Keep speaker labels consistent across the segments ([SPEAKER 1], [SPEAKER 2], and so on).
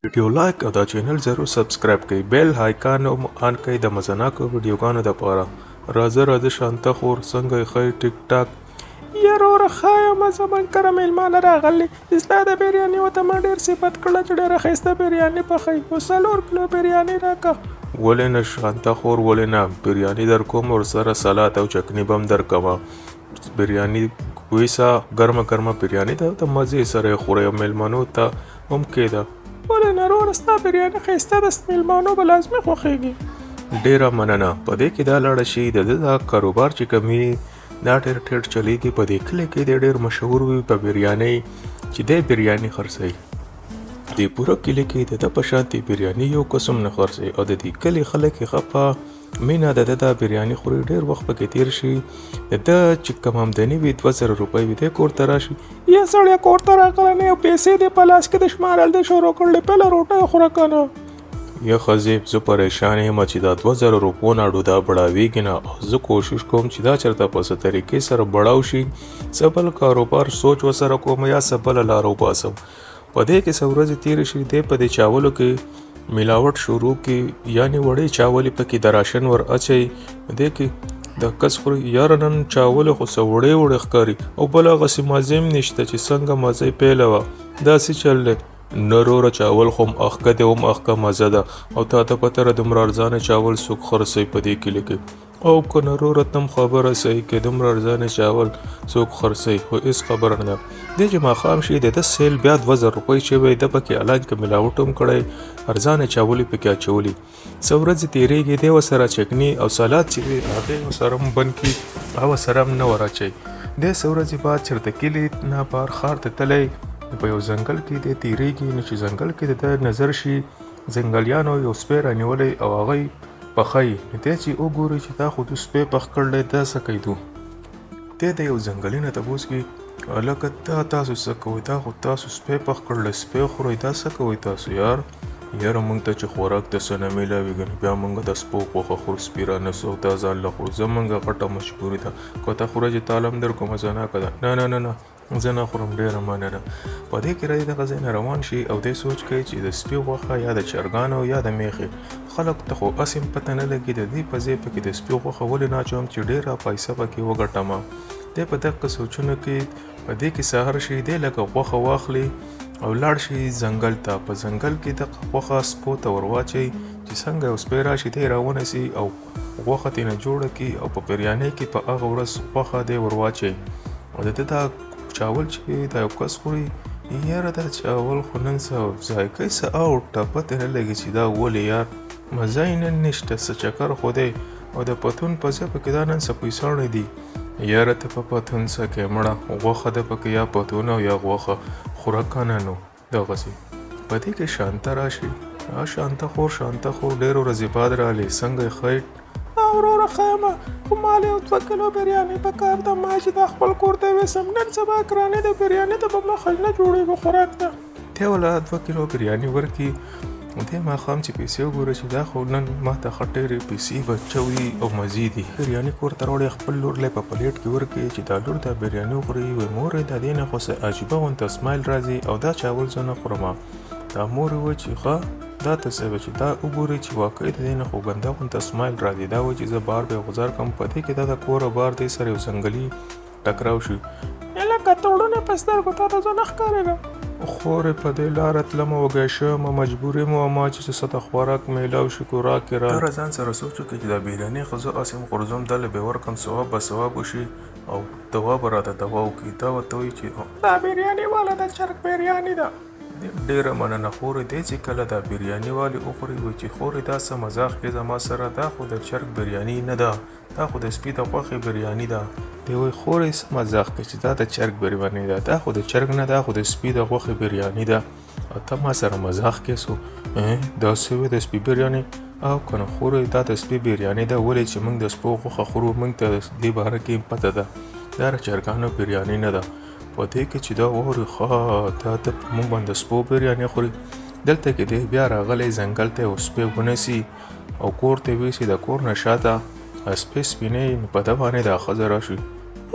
[SPEAKER 1] ویډیو لایک او دا چینل ضرور سبسکرایب کړئ بیل آیکان آن کړئ د مزناکو ویډیوګانو دپاره راځه شانته خور څنګه یې ښه ټیک ټاک یاره وره ښه یم زموږ کره میلمانه راغلي ستا د بریاني ورته ما ډېر صفت کړه چې ډېره ښایسته بریاني پخوي خو 4 کیلو بریاني راکړه ولې نه شانته خور ولې نه بریاني در کوم ورسره سلاد او چکني به هم درکوه بریاني ویسه ګرمه ګرمه بریاني ده د مزې سره یې خورئ او میلمنو ته هم کېده ولې نه وروره ستا بریاني ښایسته ده میلمانو به لازمي خوښېږي ډېره مننه په دې کې دا لاړه شي د ده دا کاروبار چې کوم وي دا ډېر ټیټ چلیږي په دې کلي کې دی ډېر مشهور وي په بریانۍ چې دی بریاني خرڅوي دې پوره کلي کې د ده په شانتې بریاني یو قسم نه خرڅوي او د دې کلي خلک یې ښه په مینه د ده دا بریاني خوري ډېر وخت پکې تیر شي د ده چې کوم آمدني وي 2000 روپۍ وي دی کور ته راشي یا سړی کور ته راغلی نه یو پیسې دی په لاس کې د شمارل دی شروع کړلی پهله روټۍ خوره که نه یا ښځې زه پریشان یم چې دا 2000 روپو نه ډودا بړاویږي نه او زه کوشش کوم چې دا چېرته په څه طریقې سره بړاو شي څه بل کاروبار سوچ ورسره کوم یا څه بله لاره وباسم په دې کې څه ورځې تېرې شي دی په دې چاولو کې ملاوټ شروع کی یعنی وړې چاولې پکې د راشن ور اچوي دې کې د کس خوري یاره نن چاولې خو څه وړې وړې ښکاري او بل هغسې مزې هم نشته چې څنګه مزه یې پیله وه داسې چل دی نه وروره چاول خو هم اخکه دی هم اخکه مزه ده او تا ته پته ده دومره ارزانه چاول څوک خرڅوي په دې کلي کې او که نه وروره ته هم خبره صحیح کې دومره ارزانه چاول څوک خرڅوي خو هېڅ خبره نه ده دې چې ماښام شي د ده سیل بیا 2000 روپۍ شوی ده پکې علاج کې ملاوټ هم کړی ارزانه چاول یې پکې اچولي څه ورځې تېرېږي دی ورسره چکني او سلاد چې دی هغې ورسره هم بند کړي او ورسره هم نه ور اچوي دی څه ورځې بعد چېرته کلي نه بهر ښار ته تللی په یو ځنګل کې دی تېرېږي نو چې ځنګل کې د ده نظر شي ځنګلیانو یو سپی رانیولی او هغه یې پخوي نو دی چې وګوري چې دا خو دو سپی پخ کړلی دا څه کوي دو دی د یو ځنګلي نه تپوس کوي هلکه دا تاسو څه کوئ دا خو تاسو سپی پخ کړلی سپی خورئ دا څه کوئ تاسو یاره موږ ته چې خوراک د څه نه میلاوېږي نو بیا موږ د سپو غوښه خورو سپي رانیسو او دا ځان له خورو زموږ غټه مجبوري ده که ته خوره چې تا هم در کومه زناکه ده نه زه نه خورم ډېره مننه په دې کې راځي دغه ځای نه روان شي او دی سوچ کوي چې د سپي غوښه یا د چرګانو یا د میښې خلک ته خو هسې هم پته نه لګي د دې په ځای پکې د سپي غوښه ولې نه اچوم چې ډېره پیسه پکې وګټم دی په دغه سوچونو کې په دې کې سهار شي دی لکه غوښه واخلي او لاړ شي ځنګل ته په ځنګل کې دغه غوښه سپو ته ور واچوي چې څنګه یو سپی راشي دی راونیسي او غوښه ترېنه جوړه کړي او په بریانۍ کې په هغه ورځ غوښه دی ور واچوي او د ده دا چاول چې دا یو کس خوري یاره دا چاول خو نن څه ذایقه څه اوټه پته نه لګي چې دا ولې یار مزه یې نن نشته څه چکر خو دی او د پتون په ځای پکې دا نن څه پیساڼې دي یاره ته په پتون څه کې مړه غوښه ده پکې یا پتون او یا غوښه خوره که نه نو دغسې په دې کې شانته راشي شانته خور ډېرو ورځې بعد راغلی څنګه یې ښه وروره ښه یم خو ما له یو 2 کیلو بریاني پکار ده ما چې دا خپل کور ته یوسم نن سبا ګرانې د بریاني ته به مخه نه جوړېږي خوراک ته دی وله 2 کیلو بریاني ورکړي دی ماښام چې پیسې وګوره چې دا خو نن ما ته ښه ډېرې پیسې بچوي او مزې دي بریاني کور ته راوړی خپل لور لی په پلیټ کې ورکړي چې دا لور دا بریاني وخوري وایي مورې د دې نه خو څه عجیبه غونته سمایل راځي او دا چاول زه نه خورم دا مور یې وایي چې ښه دا ته څه چې دا وګورئ چې واقعي د دې نه خو ګنده غونته سمایل راځي دا وایي چې زه بار به غوځار کړم په دې کې دا د کوره بار دی سره یو ځنګلي ټکراو شي لکه تړونه په سترګو تا ته زه نه ښکارېږم خورې په دې لاره تلمه وږی شوم مجبور یم ما چې څه د خوراک میلاو شي خوراک یې را ځان سره سوچ وکړي چې دا بریاني خو زه هسې هم غورځوم دله به ورکړم ثواب به ثواب وشي او دوا به راته دوا وکړي دا ورته وایي چې دا بریاني والا د چرګ بریاني ده ډېره مننه خورې دی چې کله دا بریاني والې وخوري وایي چې خورې دا څه مذاق کې زما سره دا خو د چرګ بریاني نه ده دا خو د سپي د غوښې بریاني ده دی وایي خورې څه مذاق کې چې دا د چرګ بریاني ده دا خو د چرګ نه ده خو د سپي د غوښې بریاني ده او ته ما سره مذاق کې سو دا څه وی د سپي بریاني او که نه خورې دا د سپي بریاني ده ولې چې موږ د سپو غوښه خورو موږ ته د دې باره کې پته ده دا د چرګانو بریاني نه ده په دې کې چې دا واوري ښه دا ته موږ باندې سپو بریاني خوري دلته کې دی بیا راغلی ځنګل ته یو سپی ونیسي او کور ته یې ویسي د کور نه شاته سپی سپینې نو په ده باندې دا ښځه راشي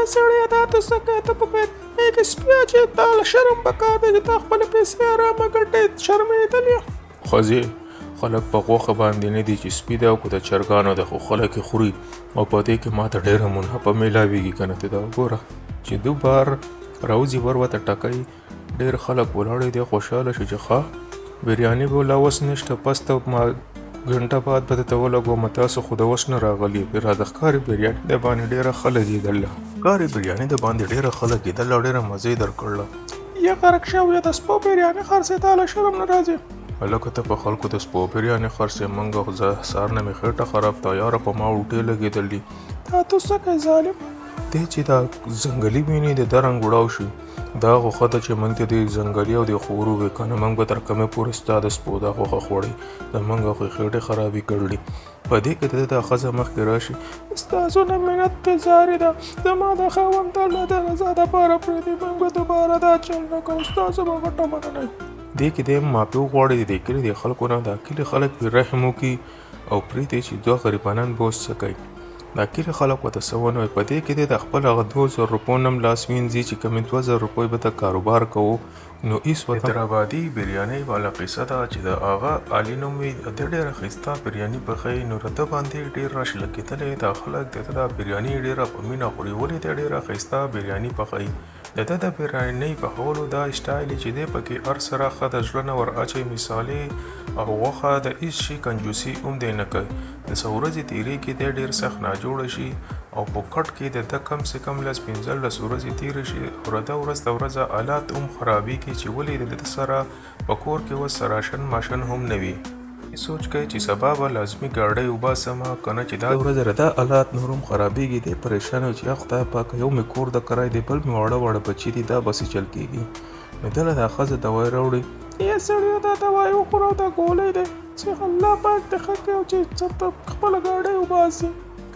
[SPEAKER 1] سړیه دا ته څه کوې ته په کې سپیه چې تا له شرم پکار دی چې تا خپلې پیسې ارامه ګټې شرمېدلې. ښځې خلک په غوښه باندې نه دي چې سپي ده او که د چرګانو ده خو خلک یې خوري او په دې کې ماته ډېره منافع میلاویږي که نه ته دا وګوره چې دو بار راوځي ور ورته ټکوي ډېر خلک ولاړې دي خوشحاله شي چې ښه بریاني به لا اوس نشته پس ته ما ګنټه بعد به درته ولګوم تاسو خو د اوس نه راغلي راځه ښکاري بریاني د باندې ډېره ښه لګېدله ښکاري بریاني د باندې ډېره ښه لګېدله او ډېره مزه یې درکړله. یا غرق شویه د سپو بریاني خرڅې تا له شرم نه راځي. هلکه ته په خلکو د سپو بریاني خرڅې موږ خو زه سهار نه مې خېټه خراب ته یاره په ما الټې لګېدل دي. دا ته څه کوې ظالم دی چې دا ځنګلي وینې د ده رنګ وړاو شي دا غوښه ده چې موږ ته د ځنګلي او د خورو وې که نه موږ به تر کومې پورې ستا د سپو دا غوښه خوړی زموږ خو خېټې خرابې کړلي. په دې کې د ده دا ښځه مخکې راشي ستاسو نه منت بېزارې ده زما د خاوند الله د رضا دپاره پرېږدي موږ به دوباره دا چل نه کوو ستاسو به غټه مننه. دې کې دی ماپیو غواړي د دې کلي د خلکو نه دا کلي خلک پرې رحم وکړي او پرېږدي چې دوه غریبانان به اوس څه کوي. دا کلي خلک ورته څه ونه وایي په دې کې دی د خپل هغه 2000 روپو نه هم لاس وینځي چې کومې 2000 روپۍ به ته کاروبار کوو نو ایس ورته حیدرآبادي بریانۍ والا قصه ده چې د هغه علي نوم وي د ډېره ښایسته بریاني پخوي نو د ده باندې ډېر رش لګېدلی دا خلک د ده دا بریاني ډېره په مینه خوري ولې دی ډېره ښایسته بریاني پخوي د ده د بریانۍ پخولو دا سټایل چې دی پکې هر سره ښه د زړه نه ور اچوي مثالې او غوښه د هېڅ شي کنجوسي هم دی نه کوي د څه ورځې تېرېږي دی ډېر سخت ناجوړه شي او په کټ کې د ده کم سے کم 15 ورځې تېرې شي او د ده ورځ د ورځه حالات هم خرابېږي چې ولې د ده سره په کور کې اوس راشن ماشن هم نه وي. سوچ کوي چې سبا به لازمي ګاډۍ وباسمه که نه چې دا ورځ دا حالات نور هم خرابېږي دی پریشان وي چې یا خدای پاکه یو مې کور د کرای دی بل مې واړه واړه بچي دي دا بسې چل کېږي. نو دله دا ښځه دوای راوړي یا سړیو دا دوای وخوره او دا ګولۍ دی چې الله پاک دې ښه کړي او چې خپله ګاډۍ وباسي.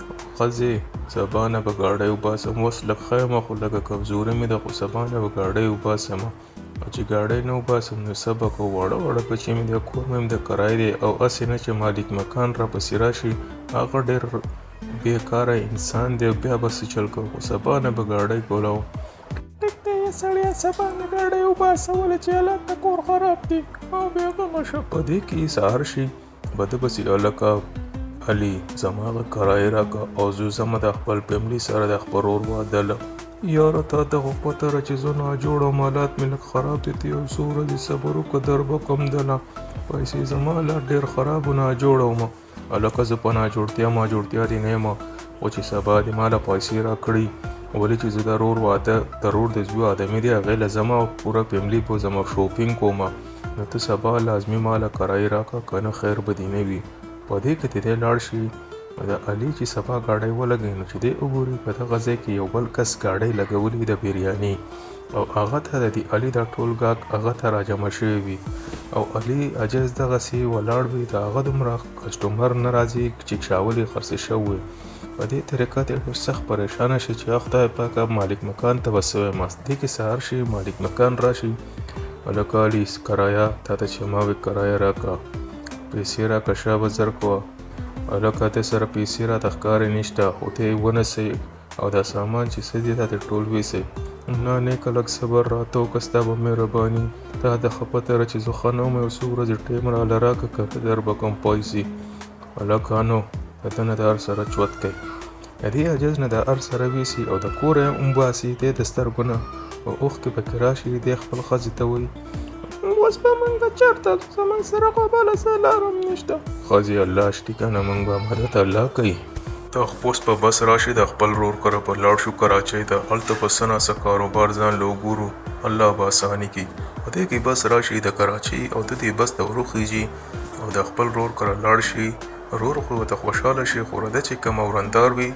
[SPEAKER 1] ښځې سبا نه به ګاډۍ وباسم اوس لږ ښه یم خو لږه کمزوري مې ده خو سبا نه به ګاډۍ وباسم او چې ګاډۍ نه وباسم نو څه به کوو واړه واړه بچي مې دی کور مې هم د کرای دی او هسې نه چې مالک مکان راپسې راشي هغه ډېر بېکاره انسان دی بیا به څه چل کوو خو سبا نه به ګاډۍ کولو. ټیک دی سړیه سبا نه ګاډۍ وباسه ولې چې حالات د کور خراب دي او بېغمه شه. په دې کې سهار شي به ده پسې هلکه علي زما هغه کرایه راکړه او زه ځمه د خپل فیملي سره د خپل ورور واده له یاره تا ته خو پته ده چې زه ناجوړ ام حالات مې لږ خراب دي ته یو څو ورځې صبر وکړه در به کم دله پیسې زما حالات ډېر خراب و ناجوړه ومه هلکه زه په ناجوړتیا ماجوړتیا دې نه یم خو چې سبا دې ما له پیسې راکړي ولې چې زه د ورور واده د ورور د زوی آدمي دی هغې له ځمه او پوره فیملي به زما شوپینګ کومه نو ته سبا لازمي ما له کرایې راکړه که نه خیر به دې نه وي. په دې کې دی لاړ شي د علي چې سبا ګاډۍ ولګوي نو چې دی وګوري په دغه ځای کې یو بل کس ګاډۍ لګولې د بریاني او هغه ته د علي دا ټول ګاګ هغه ته راجمع شوی وي او علي عجز دغسې ولاړ وي د هغه دومره کسټمر نه راځي چې چاول یې خرڅې شوی په دې طریقه ته ډېر سخت پریشانه شي چې خدای پاکه مالک مکان ته به څه وایم دې کې سهار شي مالک مکان راشي هلکه علي کرایه تا ته چې ما وې کرایه راکړه پیسې راکړه شا به زر کوه هلکه ته سره پیسې راته ښکارې نشته خو ته یې ونیسئ او دا سامان چې څه دي دا ته ټول ویسئ نه نیکه لږ صبر راته وکړه ستا به مهرباني تا د ښه پته ده چې زه ښه نه وم یو څو ورځې ټایم راله راکړه که ته در به کوم پیسې هلکانو د ده نه د هر سره چوت کوي د دې عجز نه د هر سره ویسي او د کوره یې هم باسي دی د سترګو نه په اوښکې پکې راشي دی خپل ښځې ته وایي اوس به موږ چېرته زموږ سره خو بله څه لار هم نشته. ښځې الله شتي که نه موږ به مدد الله کوي ته اوس په بس راشي د خپل ورور کره به لاړ شو کراچۍ ته هلته به څه ناڅه کاروبار ځان له وګورو الله به اساني کړي په دې کې بس راشي د کراچۍ او د دې بس ته وروخیږي او د خپل ورور کره لاړ شي ورور خو ورته خوشحاله شي خو رده چې کوم ورندار وي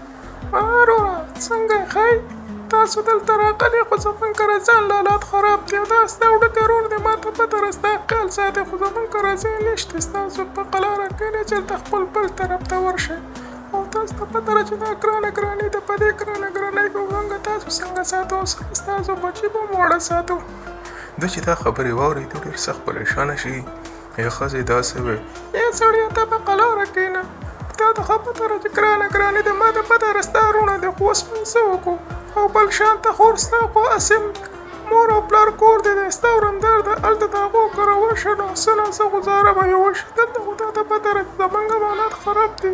[SPEAKER 1] وروره څنګه ښه تاسو دلته راغلي خو زموږ کره ځان له حالات خراب دي او دا ستا وړوکی ورور دی ما ته پته ده ستا خیال ساتي خو زموږ کره ځای نشته ستاسو په قلاره کښېنئ چېرته خپل بل طرف ته ورشئ او تاسو ته پته ده چې دا ګرانه ګراني ده په دې ګرانه ګرانۍ به موږ تاسو څنګه ساتو او ستاسو بچي به مو واړه ساتو. ده چې دا خبرې واورېدو ډېر سخت پریشانه شي ای ښځې داسې وې ای سړیه ته په قلاره کښېنه تا ته ښه پته ده چې ګرانې د ما ته پته ده ستا وروڼه دي خو اوس موږ څه وکړو او بل شانته خور ستا خو هسې مور او پلار کور دی ستا ورندار ده هلته د هغو کره ورشه نو څه نه څه ګزاره به یې وشي دلته خو تا ته پته ده چې زموږ حالات خراب دي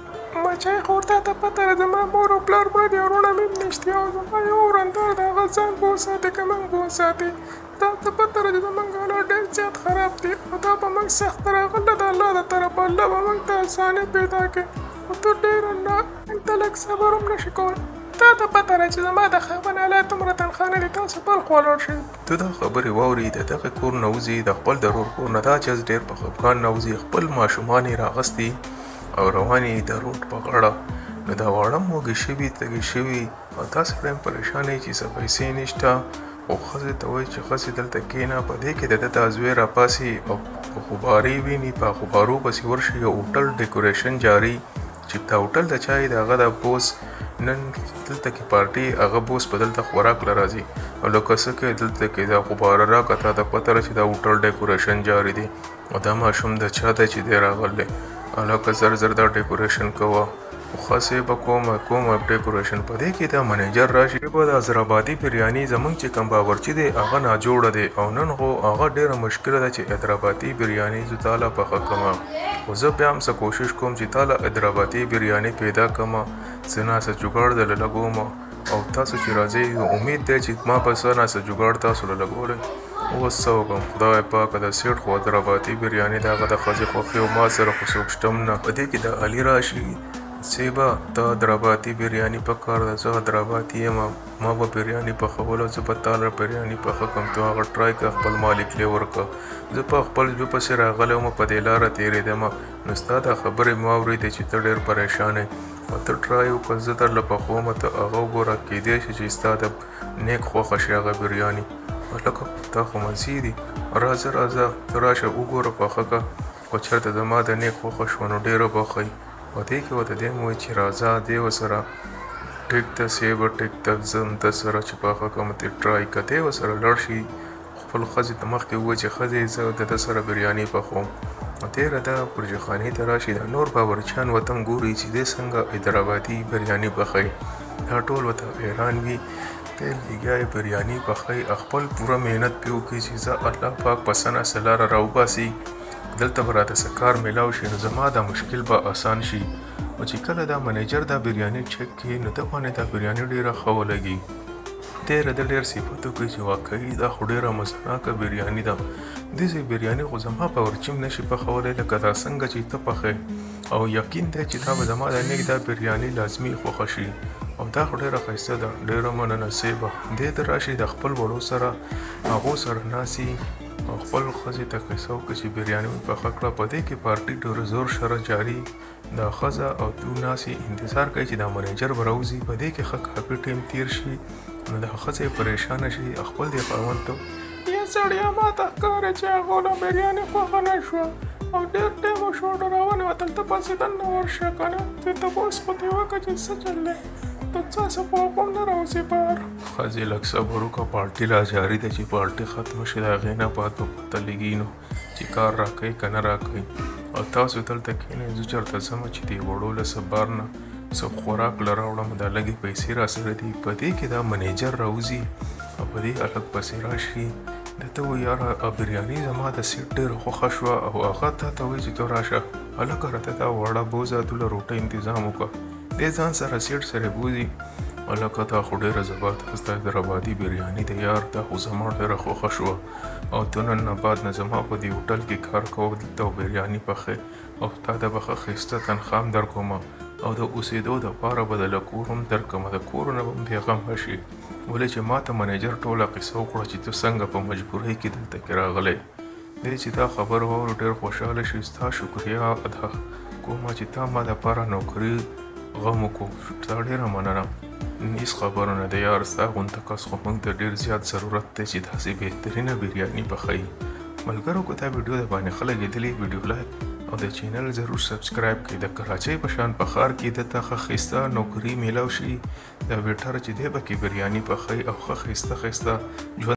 [SPEAKER 1] مچۍ خور تا ته پته ده زما مور او پلار مړه دي وروڼه مې هم نشته او زما یو ورندار ده هغه ځان به وساتي که موږ به وساتي تا ته پته ده چې زموږ حالات ډېر زیات خراب دي او دا به موږ سخته راغله د الله د طرفه الله به موږ ته اساني پیدا کړي خو ته ډېر الله ته لږ صبر هم نشي کولی تا ته پته ده چې زما د خاوند حالات دومره تنخوا نه دي تاسو بلخ ولاړ شئ
[SPEAKER 2] ته دا خبرې واورې د دغه کور نه وځې د خپل د ورور کور نه دا چز ډېر په خفګان نه وځې خپل ماشومان یې راغستي او روان یې د روډ په غاړه نو دا واړه هم وږې شوي تږې شوي او دا سړی هم پریشان یې چې څه پیسې نشته او ښځې ته وایي چې ښځې دلته کښېنه په دې کې د ده دا زوی راپاسي او په خوبارې ویني په خوبارو پسې ورشي یو هوټل ډیکوریشن جاري چې دا هوټل د چا د هغه د بوس نن دلته کې پارټي هغه بوس په دلته خوراک له راځي او لکه څه کې دلته کې دا خوباره راکړه تا ته پته ده چې دا هوټل ډیکوریشن جاري دی او دا ماشوم د چا دی چې دی راغلی لکه زر دا ډیکوریشن کوه خو خاصې به کومه ډیکوریشن په دې کې دا منیجر راشي به د حیدرآبادي بریاني زموږ چې کوم باورچي دی هغه ناجوړه دی او نن خو هغه ډېره مشکله ده چې حیدرآبادي بریاني زه تاله پخه کړمه خو زه بیا هم څه کوشش کوم چې تاله حیدرآبادي بریاني پیدا کړمه څه نه څه جوګاړ دله لګوم او تاسو چې راځئ امید دی چې ما به څه نه څه جوګاړ تاسو له لګولی اوس څه وکړم خدای پاکه د سیټ خو حیدرآبادي بریاني د هغه د ښځې خوښي او ما سره خو څوک شته هم نه په دې کې د علي راشي سیبا ته حیدرآبادي بریاني پکار ده زه حیدرآبادي یم ما به بریاني پخولو زه به تاله بریاني پخه کړم ته هغه ټرای کړه خپل مالک لی ورکړه زه په خپل زوی پسې راغلی وم په دې لاره تېرېدم نو ستا دا خبرې مې واورېدې چې ته ډېر پریشان یې او ته ټرای وکړه زه درله پخوم ته هغه وګوره کیدای شي چې ستا د نیک خوښه شي هغه بریاني لکه تا خو مزې دي راځه ته راشه وګوره پخه کړه خو چېرته زما د نیک خوښه شوه نو ډېره به ښه او دې کې ورته دی مې وایي چې راځه دې ورسره ټیک ته سیبه ټیک ته ځم ده سره چې پخه کړم ته ټرای کړه دی ورسره لاړ شي خپل ښځې ته مخکې ووایي چې ښځې زه د ده سره بریاني پخوم او تېره ده پرجخانې ته راشي دا نور باورچیان ورته هم ګوري چې دی څنګه حیدرآبادي بریاني پخوي دا ټول ورته حیران وي تیل لګیا یې بریاني پخوي خپل پوره محنت پرې وکړي چې زه الله پاک په څه نه څه لاره راوباسي دلته به راته څه کار میلاو شي نو زما دا مشکل به آسان شي او چې کله دا منیجر دا بریاني چک کړي نو ده باندې دا بریاني ډېره ښه ولګي تېره ده ډېر صفت وکړي چې واقعي دا خو ډېره مزناکه بریاني ده داسې بریاني خو زما باورچي هم نشي پخولی لکه دا څنګه چې ته پخې او یقین دی چې دا به زما د نیک دا بریاني لازمي خوښه شي او دا خو ډېره ښایسته ده ډېره مننه سیبه دې ته راشي د خپل وړو سره هغو سره ناسي او خپل ښځې ته قصه وکړه چې بریاني مې پخه کړه په دې کې پارټي ډېره زور سره جاري دا ښځه او تو ناسي انتظار کوي چې دا منیجر به راوځي په دې کې ښه کافي ټایم تېر شي نو دا ښځه پریشانه شي خپل دې خاوند ته یا سړیه ما ته ښکاري چې هغو له بریاني خوښه نه شوه او ډېر ټایم وشو ډرونه وه دلته پسې دننه ورشه که نه ته تپوس خو دې وکړه چې څه چل دی ته څه خو کوم نه راوځي بهر ښځې لږ صبر وکړه پارټي لا جاري ده چې پارټي ختمه شي د هغې نه بعد به پته لګي نو چې کار راکوي که نه راکوي او تاسو دلته کښېنئ زه چېرته ځمه چې دې وړو له څه بار نه څه خوراک له راوړم دا لږې پیسې راسره دي په دې کې دا منیجر راوځي او په دې هلک پسې راشي درته وایي یاره بریاني زما د سیټ ډېره خوښه شوه او هغه تا ته وایي چې ته راشه هلکه راته دا وړه بوځه دوله روټۍ انتظام وکړه دې ځان سره سیټ سره بوځي هلکه دا خو ډېره زبردست ده حیدرآبادي بریاني د یار دا خو زما ډېره خوښه شوه او ته نن نه بعد نه زما په دې هوټل کې کار کوه دلته بریاني پخې او تا ته به ښه ښایسته تنخوا هم درکومه او د اوسېدو دپاره به دله کور هم درکړمه د کور نه به هم بېغمه شي ولې چې ما ته منیجر ټوله قصه وکړه چې ته څنګه په مجبورۍ کې دلته کې راغلی دی چې دا خبر واورو ډېر خوشحاله شي ستا شکریا ادا کومه چې تا ما دپاره نوکري غم وکړو ستا ډېره مننه هېڅ خبره نه ده یار ستا غونته کس خو موږ ته ډېر زیات ضرورت دی چې داسې بهترینه بریاني پخوي ملګرو که دا ویډیو د باندې ښه لګېدلې ویډیو لایک او د چینل ضرور سبسکرایب کړئ د کراچۍ په شان په ښار کې دته ښه ښایسته نوکري میلاو شي دا ویټر چې دی به کې بریاني پخوي او ښه ښایسته ژوند